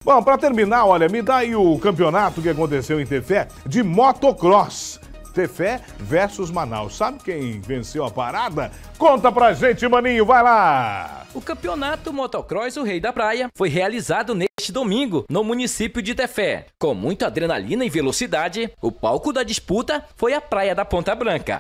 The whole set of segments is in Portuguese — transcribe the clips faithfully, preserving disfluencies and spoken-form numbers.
Bom, para terminar, olha, me dá aí o campeonato que aconteceu em Tefé de motocross. Tefé versus Manaus. Sabe quem venceu a parada? Conta pra gente, maninho, vai lá! O campeonato motocross O Rei da Praia foi realizado neste domingo no município de Tefé. Com muita adrenalina e velocidade, o palco da disputa foi a Praia da Ponta Branca.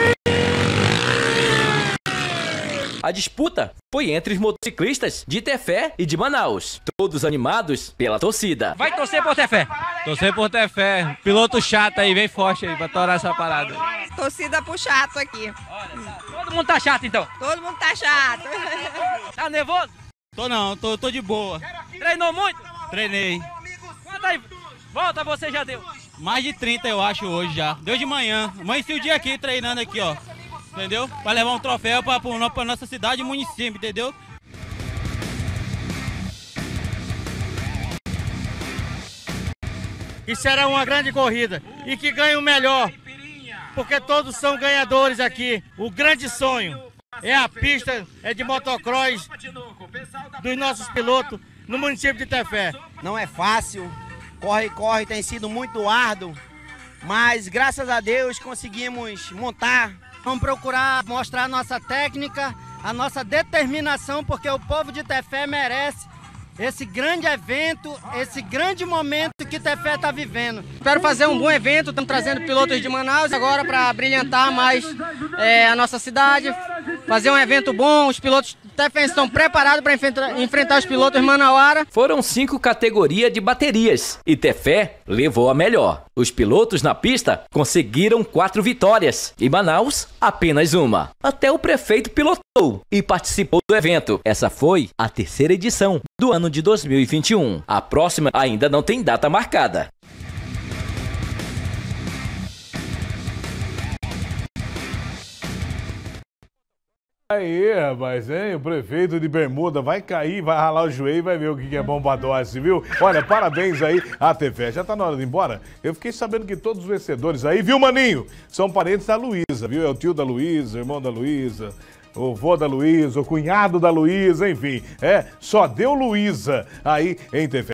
A disputa foi entre os motociclistas de Tefé e de Manaus, todos animados pela torcida. Vai torcer por Tefé? Torcer por Tefé. Piloto chato aí, bem forte aí, pra torar essa parada. Torcida pro chato aqui. Olha, todo mundo tá chato então? Todo mundo tá chato. Tá nervoso? Tô não, tô, tô de boa. Treinou muito? Treinei. Quanto aí? Volta, você já deu? Mais de trinta eu acho hoje já. Deu de manhã. Amanheci o dia aqui treinando aqui, ó. Entendeu? Para levar um troféu para a nossa cidade e município, entendeu? E será uma grande corrida e que ganhe o melhor, porque todos são ganhadores aqui. O grande sonho é a pista é de motocross dos nossos pilotos no município de Tefé. Não é fácil, corre, corre, tem sido muito árduo, mas graças a Deus conseguimos montar. Vamos procurar mostrar a nossa técnica, a nossa determinação, porque o povo de Tefé merece esse grande evento, esse grande momento que Tefé está vivendo. Espero fazer um bom evento, estamos trazendo pilotos de Manaus agora para brilhantar mais é, a nossa cidade, fazer um evento bom. Os pilotos Tefé estão preparados para enfrentar, enfrentar os pilotos manauara. Foram cinco categorias de baterias e Tefé levou a melhor. Os pilotos na pista conseguiram quatro vitórias e Manaus apenas uma. Até o prefeito pilotou e participou do evento. Essa foi a terceira edição do ano de dois mil e vinte e um. A próxima ainda não tem data marcada. Aí, rapaz, hein? O prefeito de Bermuda vai cair, vai ralar o joelho e vai ver o que é bom pra dose, viu? Olha, parabéns aí à Tefé. Já tá na hora de ir embora? Eu fiquei sabendo que todos os vencedores aí, viu, maninho? São parentes da Luísa, viu? É o tio da Luísa, irmão da Luísa, o vô da Luísa, o cunhado da Luísa, enfim. É, só deu Luísa aí em Tefé.